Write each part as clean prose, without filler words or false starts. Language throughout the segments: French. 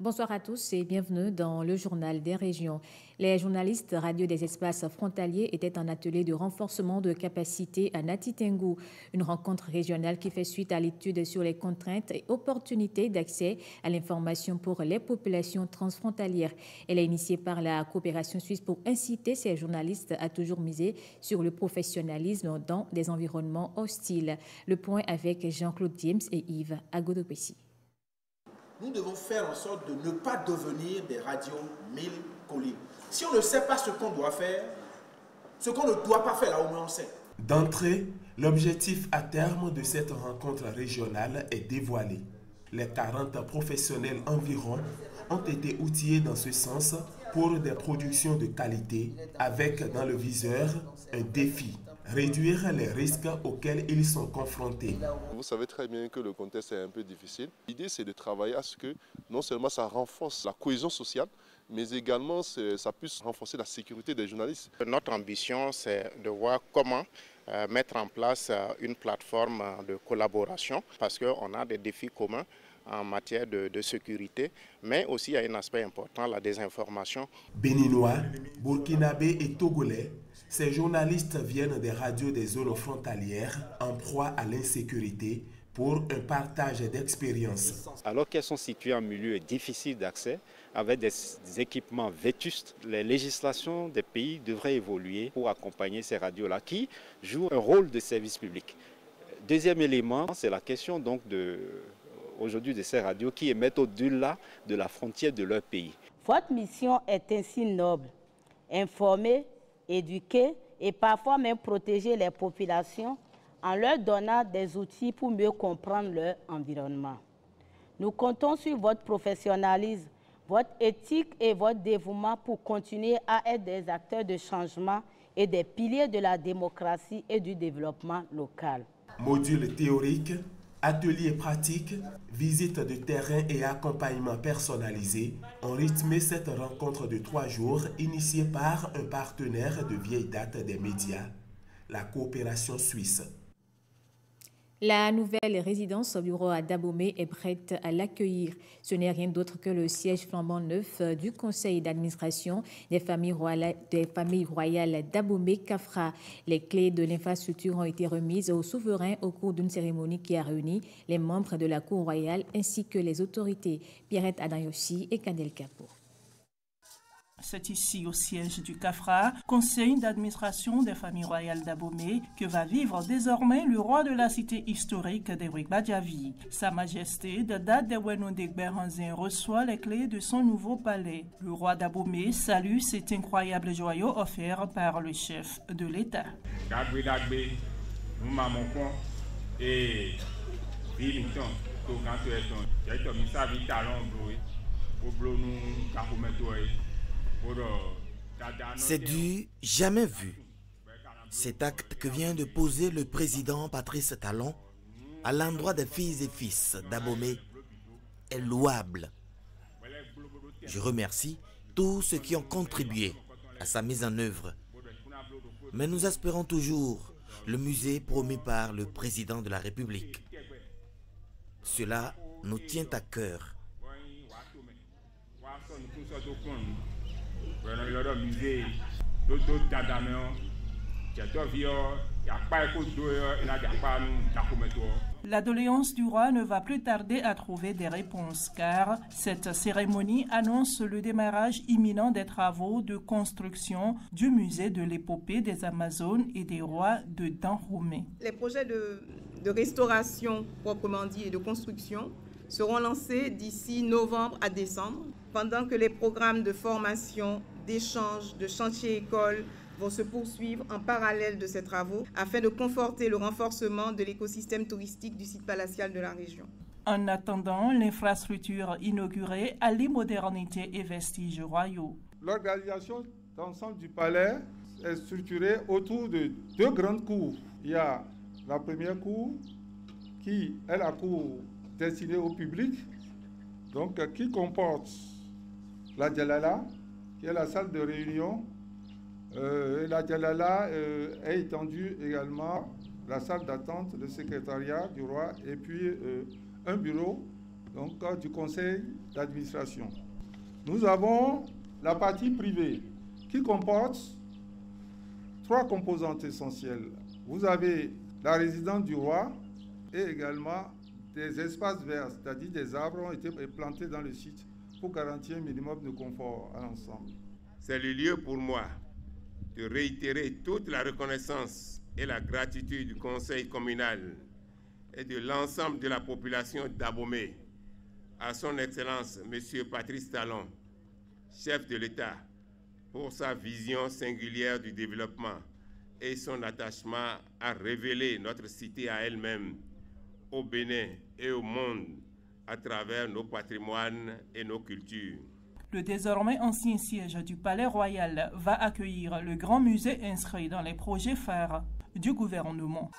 Bonsoir à tous et bienvenue dans le journal des régions. Les journalistes radio des espaces frontaliers étaient en atelier de renforcement de capacité à Nati Tengou, une rencontre régionale qui fait suite à l'étude sur les contraintes et opportunités d'accès à l'information pour les populations transfrontalières. Elle est initiée par la coopération suisse pour inciter ces journalistes à toujours miser sur le professionnalisme dans des environnements hostiles. Le point avec Jean-Claude James et Yves Agodopessi. Nous devons faire en sorte de ne pas devenir des radios mille collines. Si on ne sait pas ce qu'on doit faire, ce qu'on ne doit pas faire, là au moins on sait. D'entrée, l'objectif à terme de cette rencontre régionale est dévoilé. Les 40 professionnels environ ont été outillés dans ce sens pour des productions de qualité avec dans le viseur un défi. Réduire les risques auxquels ils sont confrontés. Vous savez très bien que le contexte est un peu difficile. L'idée, c'est de travailler à ce que non seulement ça renforce la cohésion sociale, mais également ça puisse renforcer la sécurité des journalistes. Notre ambition, c'est de voir comment mettre en place une plateforme de collaboration parce qu'on a des défis communs en matière de sécurité, mais aussi il y a un aspect important, la désinformation. Béninois, burkinabés et togolais, ces journalistes viennent des radios des zones frontalières en proie à l'insécurité pour un partage d'expériences. Alors qu'elles sont situées en milieu difficile d'accès, avec des équipements vétustes, les législations des pays devraient évoluer pour accompagner ces radios-là qui jouent un rôle de service public. Deuxième élément, c'est la question donc aujourd'hui de ces radios qui émettent au-delà de la frontière de leur pays. Votre mission est ainsi noble, informer, éduquer et parfois même protéger les populations en leur donnant des outils pour mieux comprendre leur environnement. Nous comptons sur votre professionnalisme, votre éthique et votre dévouement pour continuer à être des acteurs de changement et des piliers de la démocratie et du développement local. Modules théoriques, ateliers pratiques, visites de terrain et accompagnement personnalisé ont rythmé cette rencontre de 3 jours initiée par un partenaire de vieille date des médias, la coopération suisse. La nouvelle résidence au bureau à Dabomey est prête à l'accueillir. Ce n'est rien d'autre que le siège flambant neuf du conseil d'administration des familles royales Dabomey-Kafra. Les clés de l'infrastructure ont été remises au souverain au cours d'une cérémonie qui a réuni les membres de la cour royale ainsi que les autorités. Pierrette Adayoshi et Kadel Kapo. C'est ici, au siège du CAFRA, conseil d'administration des familles royales d'Abomey, que va vivre désormais le roi de la cité historique d'Eric Badjavi. Sa Majesté, de date de Wenondek Beranzin, reçoit les clés de son nouveau palais. Le roi d'Abomey salue cet incroyable joyau offert par le chef de l'État. C'est du jamais vu. Cet acte que vient de poser le président Patrice Talon à l'endroit des filles et fils d'Abomey est louable. Je remercie tous ceux qui ont contribué à sa mise en œuvre. Mais nous espérons toujours le musée promis par le président de la République. Cela nous tient à cœur. La doléance du roi ne va plus tarder à trouver des réponses car cette cérémonie annonce le démarrage imminent des travaux de construction du musée de l'épopée des Amazones et des rois de Dahomey. Les projets de restauration proprement dit et de construction seront lancés d'ici novembre à décembre, pendant que les programmes de formation, d'échange, de chantier-école vont se poursuivre en parallèle de ces travaux afin de conforter le renforcement de l'écosystème touristique du site palatial de la région. En attendant, l'infrastructure inaugurée allie modernité et vestiges royaux. L'organisation d'ensemble du palais est structurée autour de 2 grandes cours. Il y a la première cour qui est la cour destinée au public, donc qui comporte la Djalala, qui est la salle de réunion. La Djalala est étendue également la salle d'attente, le secrétariat du roi et puis un bureau donc du conseil d'administration. Nous avons la partie privée qui comporte 3 composantes essentielles. Vous avez la résidence du roi et également des espaces verts, c'est-à-dire des arbres ont été plantés dans le site pour garantir un minimum de confort à l'ensemble. C'est le lieu pour moi de réitérer toute la reconnaissance et la gratitude du conseil communal et de l'ensemble de la population d'Abomey à son Excellence M. Patrice Talon, chef de l'État, pour sa vision singulière du développement et son attachement à révéler notre cité à elle-même, au Bénin et au monde, à travers nos patrimoines et nos cultures. Le désormais ancien siège du Palais Royal va accueillir le grand musée inscrit dans les projets phares du gouvernement.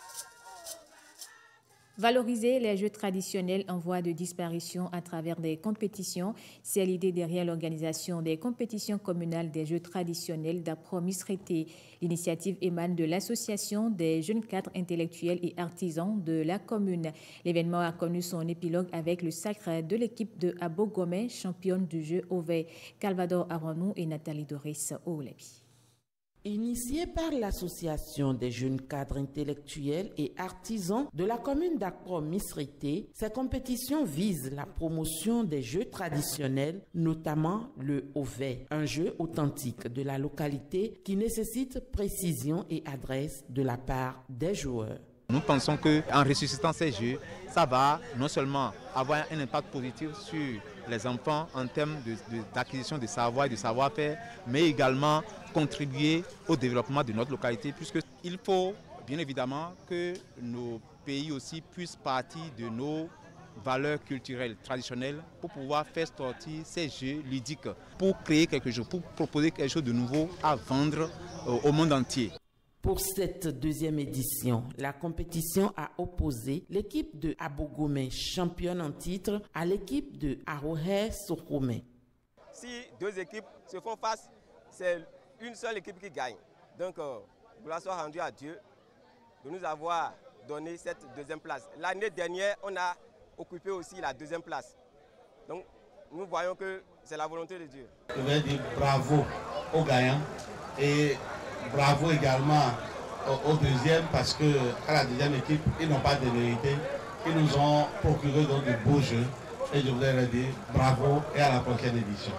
Valoriser les jeux traditionnels en voie de disparition à travers des compétitions, c'est l'idée derrière l'organisation des compétitions communales des jeux traditionnels d'Apro-Misrété. L'initiative émane de l'Association des jeunes cadres intellectuels et artisans de la commune. L'événement a connu son épilogue avec le sacre de l'équipe de Abogomey, championne du jeu Ovey. Calvador Aranou et Nathalie Doris Oulebi. Initiée par l'Association des jeunes cadres intellectuels et artisans de la commune d'Apro-Misrété, ces compétitions visent la promotion des jeux traditionnels, notamment le Ovey, un jeu authentique de la localité qui nécessite précision et adresse de la part des joueurs. Nous pensons qu'en ressuscitant ces jeux, ça va non seulement avoir un impact positif sur les enfants en termes d'acquisition de savoir et de savoir-faire, mais également contribuer au développement de notre localité, puisqu'il faut bien évidemment que nos pays aussi puissent partir de nos valeurs culturelles traditionnelles pour pouvoir faire sortir ces jeux ludiques, pour créer quelque chose, pour proposer quelque chose de nouveau à vendre au monde entier. Pour cette deuxième édition, la compétition a opposé l'équipe de Abogomey, championne en titre, à l'équipe de Arohe Sokomé. Si 2 équipes se font face, c'est une seule équipe qui gagne. Donc, gloire soit rendue à Dieu de nous avoir donné cette 2e place. L'année dernière, on a occupé aussi la 2e place. Donc, nous voyons que c'est la volonté de Dieu. Je vais dire bravo aux gagnants et bravo également au deuxième parce qu'à la deuxième équipe, ils n'ont pas démérité. Ils nous ont procuré donc de beaux jeux et je voudrais leur dire bravo et à la prochaine édition.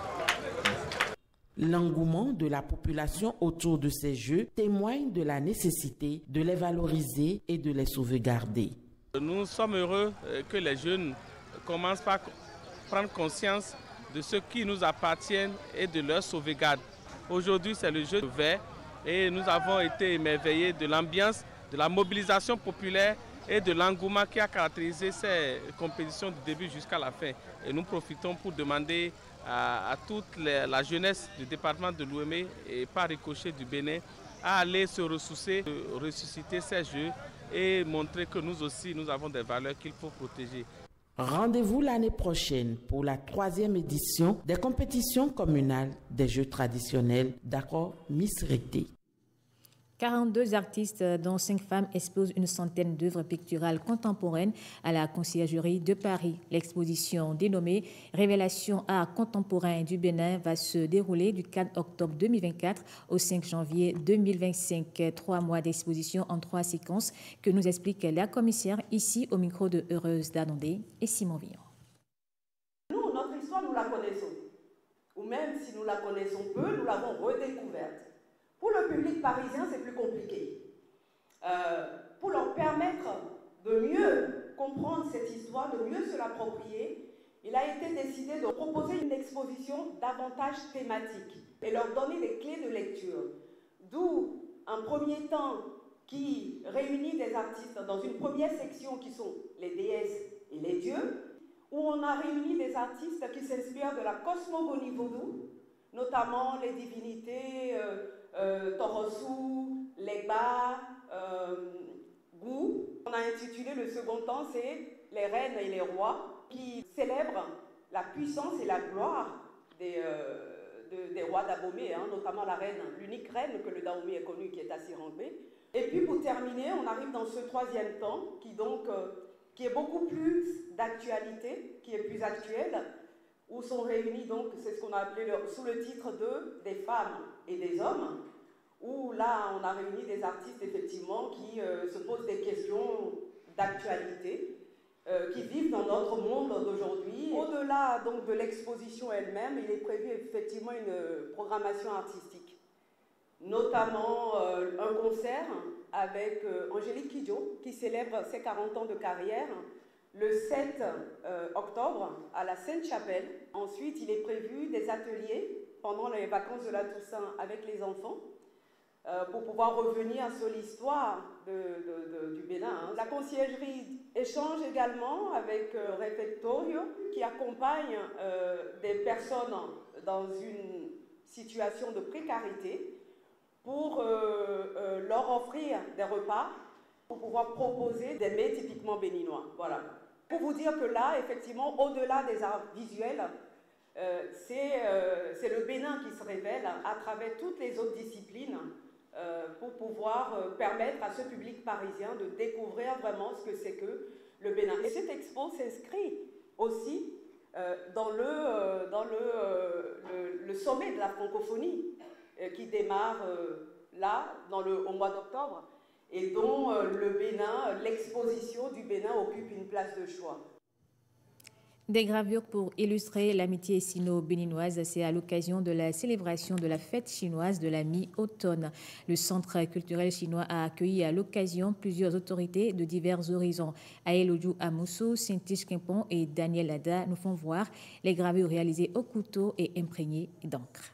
L'engouement de la population autour de ces jeux témoigne de la nécessité de les valoriser et de les sauvegarder. Nous sommes heureux que les jeunes commencent par prendre conscience de ce qui nous appartient et de leur sauvegarde. Aujourd'hui, c'est le jeu de verre. Et nous avons été émerveillés de l'ambiance, de la mobilisation populaire et de l'engouement qui a caractérisé ces compétitions du début jusqu'à la fin. Et nous profitons pour demander à toute la jeunesse du département de l'Ouémé et par ricochet du Bénin à aller se ressourcer, ressusciter ces jeux et montrer que nous aussi, nous avons des valeurs qu'il faut protéger. Rendez-vous l'année prochaine pour la 3e édition des compétitions communales des jeux traditionnels d'Apro-Misrété. 42 artistes, dont 5 femmes, exposent une centaine d'œuvres picturales contemporaines à la Conciergerie de Paris. L'exposition dénommée « Révélation art contemporain du Bénin » va se dérouler du 4 octobre 2024 au 5 janvier 2025. 3 mois d'exposition en 3 séquences que nous explique la commissaire ici au micro de Heureuse Danondé et Simon Villon. Nous, notre histoire, nous la connaissons. Ou même si nous la connaissons peu, nous l'avons redécouverte. Pour le public parisien, c'est plus compliqué. Pour leur permettre de mieux comprendre cette histoire, de mieux se l'approprier, il a été décidé de proposer une exposition davantage thématique et leur donner des clés de lecture. D'où un premier temps qui réunit des artistes dans une première section qui sont les déesses et les dieux, où on a réuni des artistes qui s'inspirent de la cosmogonie vaudou, notamment les divinités Torosu, Leba, Gou. On a intitulé le second temps, c'est les reines et les rois, qui célèbrent la puissance et la gloire des rois d'Abomey, notamment la reine, l'unique reine que le Dahomey ait connue, qui est Assirambé. Et puis pour terminer, on arrive dans ce 3e temps, qui est beaucoup plus d'actualité, qui est plus actuel, où sont réunis donc, c'est ce qu'on a appelé sous le titre de des femmes et des hommes, où là on a réuni des artistes effectivement qui se posent des questions d'actualité, qui vivent dans notre monde d'aujourd'hui. Au-delà donc de l'exposition elle-même, il est prévu effectivement une programmation artistique, notamment un concert avec Angélique Kidjo qui célèbre ses 40 ans de carrière le 7 octobre à la Sainte-Chapelle. Ensuite, il est prévu des ateliers pendant les vacances de la Toussaint avec les enfants pour pouvoir revenir sur l'histoire du Bénin. La conciergerie échange également avec Refectorio qui accompagne des personnes dans une situation de précarité pour leur offrir des repas, pour pouvoir proposer des mets typiquement béninois. Voilà. Pour vous dire que là, effectivement, au-delà des arts visuels, c'est le Bénin qui se révèle à travers toutes les autres disciplines pour pouvoir permettre à ce public parisien de découvrir vraiment ce que c'est que le Bénin. Et cette expo s'inscrit aussi dans le sommet de la francophonie qui démarre là, au mois d'octobre, et dont le Bénin, l'exposition du Bénin occupe une place de choix. Des gravures pour illustrer l'amitié sino-béninoise, c'est à l'occasion de la célébration de la fête chinoise de la mi-automne. Le Centre culturel chinois a accueilli à l'occasion plusieurs autorités de divers horizons. Aël Oju Amousso, Saint-Tiche Quimpon et Daniel Ada nous font voir les gravures réalisées au couteau et imprégnées d'encre.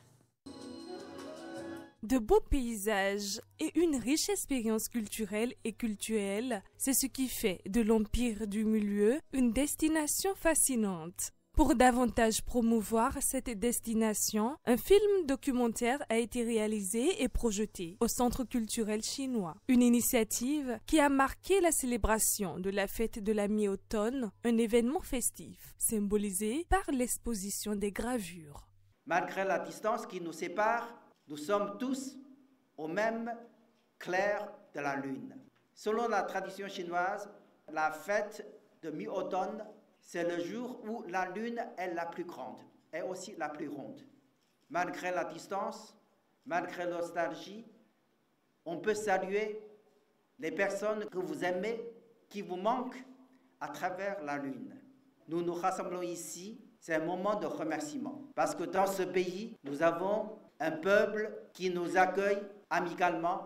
De beaux paysages et une riche expérience culturelle et cultuelle, c'est ce qui fait de l'Empire du Milieu une destination fascinante. Pour davantage promouvoir cette destination, un film documentaire a été réalisé et projeté au Centre culturel chinois. Une initiative qui a marqué la célébration de la fête de la mi-automne, un événement festif, symbolisé par l'exposition des gravures. Malgré la distance qui nous sépare, nous sommes tous au même clair de la lune. Selon la tradition chinoise, la fête de mi-automne, c'est le jour où la lune est la plus grande et aussi la plus ronde. Malgré la distance, malgré la nostalgie, on peut saluer les personnes que vous aimez, qui vous manquent à travers la lune. Nous nous rassemblons ici, c'est un moment de remerciement. Parce que dans ce pays, nous avons un peuple qui nous accueille amicalement.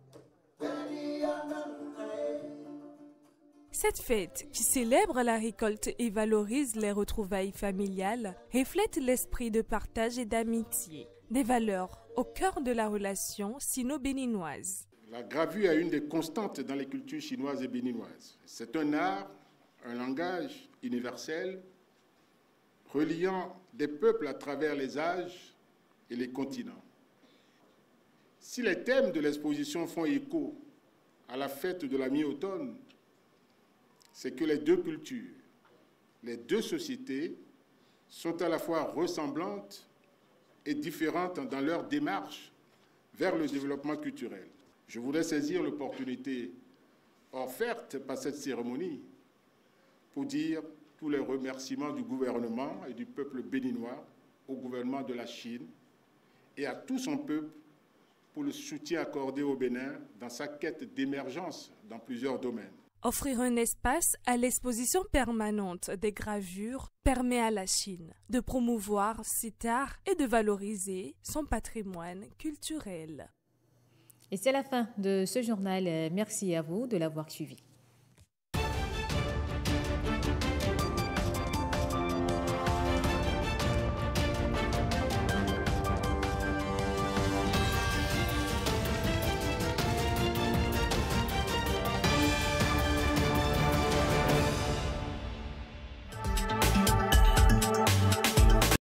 Cette fête, qui célèbre la récolte et valorise les retrouvailles familiales, reflète l'esprit de partage et d'amitié, des valeurs au cœur de la relation sino-béninoise. La gravure est une des constantes dans les cultures chinoises et béninoises. C'est un art, un langage universel, reliant des peuples à travers les âges et les continents. Si les thèmes de l'exposition font écho à la fête de la mi-automne, c'est que les deux cultures, les deux sociétés sont à la fois ressemblantes et différentes dans leur démarche vers le développement culturel. Je voudrais saisir l'opportunité offerte par cette cérémonie pour dire tous les remerciements du gouvernement et du peuple béninois au gouvernement de la Chine et à tout son peuple pour le soutien accordé au Bénin dans sa quête d'émergence dans plusieurs domaines. Offrir un espace à l'exposition permanente des gravures permet à la Chine de promouvoir cet art et de valoriser son patrimoine culturel. Et c'est la fin de ce journal. Merci à vous de l'avoir suivi.